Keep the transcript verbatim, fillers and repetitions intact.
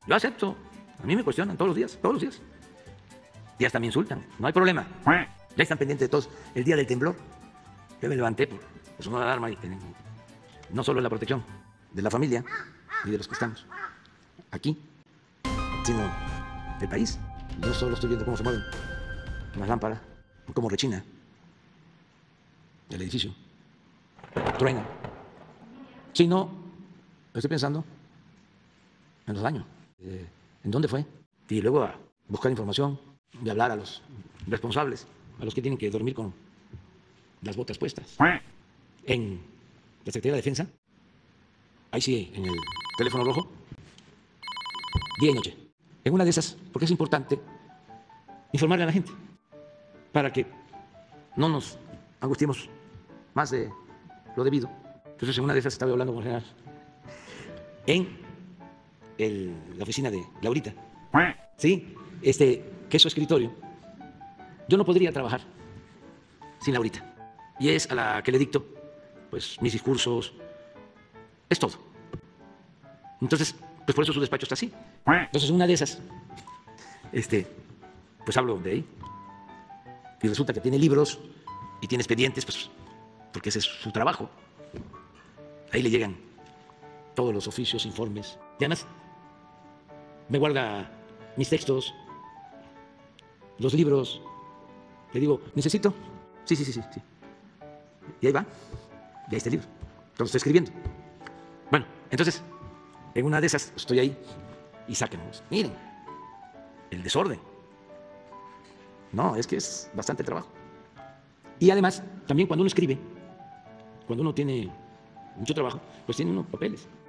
Yo acepto. A mí me cuestionan todos los días, todos los días. Y hasta me insultan. No hay problema. Ya están pendientes de todos. El día del temblor, yo me levanté por sonó la alarma y no solo la protección de la familia y de los que estamos aquí, sino del país. Yo solo estoy viendo cómo se mueven las lámparas, cómo rechina el edificio, truena. Si no, estoy pensando en los daños, eh, en dónde fue, y luego a buscar información y hablar a los responsables, a los que tienen que dormir con las botas puestas. En la Secretaría de Defensa, ahí sí, en el teléfono rojo, día y noche. En una de esas, porque es importante informarle a la gente, para que no nos angustiemos más de lo debido. Entonces, en una de esas estaba hablando con el general en el, la oficina de Laurita, ¿sí? Este, que es su escritorio. Yo no podría trabajar sin Laurita. Y es a la que le dicto, pues, mis discursos, es todo. Entonces, pues por eso su despacho está así. Entonces, en una de esas, este, pues hablo de ahí. Y resulta que tiene libros y tiene expedientes, pues, porque ese es su trabajo. Ahí le llegan todos los oficios, informes. Y además, me guarda mis textos, los libros. Le digo, ¿necesito? Sí, sí, sí, sí, sí. Y ahí va, y ahí está el libro. Lo estoy escribiendo. Bueno, entonces, en una de esas estoy ahí y sáquennos. Miren, el desorden. No, es que es bastante trabajo. Y además, también cuando uno escribe, cuando uno tiene mucho trabajo, pues tiene unos papeles.